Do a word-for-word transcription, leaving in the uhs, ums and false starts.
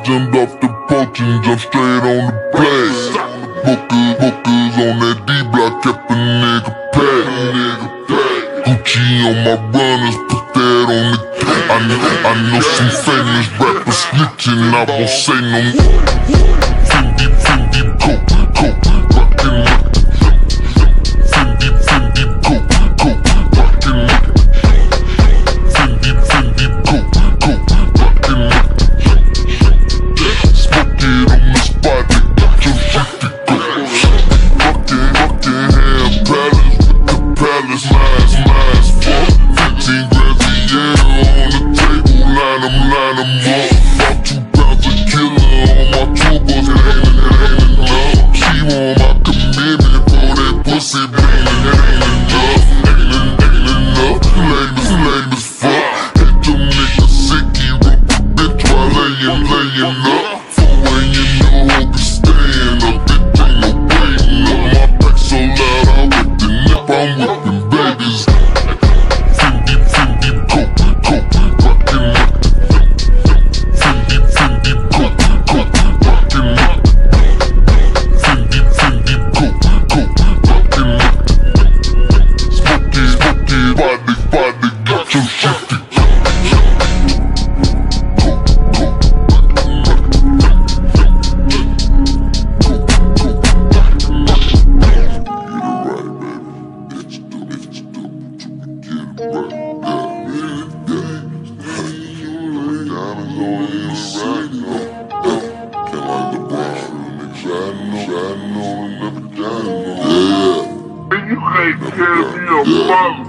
jumped off the porch and jumped straight on the blast. Bookers, bookers on that D-block, kept a nigga packed. Gucci on my runners, put that on the I know, I know some famous rappers snitching, I won't say no more. Fendi, Fendi, coke, coke, rockin' with Fendi, Fendi, coke, coke, rockin' with Fendi, Fendi, coke, coke, rockin' with Smoke it on the spot, they got your shit to go. Rockin', rockin' hand palace with the palace, nice, nice, fuck. Fifteen grams a year on the table, line them, line them up. About two pounds of killer on my tour bus, it ain't, it ain't enough. She want my commitment for that pussy, but ain't, it ain't enough. Ain't, ain't enough, lame as, lame as fuck. Hit them niggas sick, he rub a bitch while laying, laying up. For when you know who can stand up, bitch ain't no waiting up. My back so loud, I whip the nip, I'm whipping babies. Fendi, Fendi, coke, coke, rockin' with Fendi, Fendi, coke, coke, rockin' with Fendi, Fendi, coke, coke, rockin' with Smoke it, smoke it, body, body, get your shit to go. Coke, coke, You can't tell me a mother.